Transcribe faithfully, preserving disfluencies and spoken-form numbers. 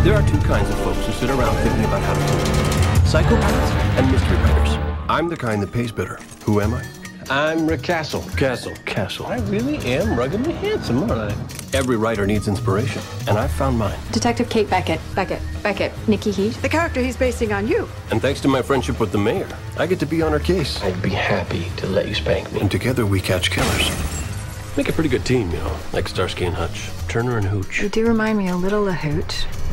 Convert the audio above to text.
There are two kinds of folks who sit around thinking about how to kill. Psychopaths and mystery writers. I'm the kind that pays better. Who am I? I'm Rick Castle. Castle. Castle. I really am ruggedly handsome, aren't I? Every writer needs inspiration, and I've found mine. Detective Kate Beckett. Beckett. Beckett. Nikki Heat. The character he's basing on you. And thanks to my friendship with the mayor, I get to be on her case. I'd be happy to let you spank me. And together we catch killers. Make a pretty good team, you know, like Starsky and Hutch, Turner and Hooch. You do remind me a little of Hooch.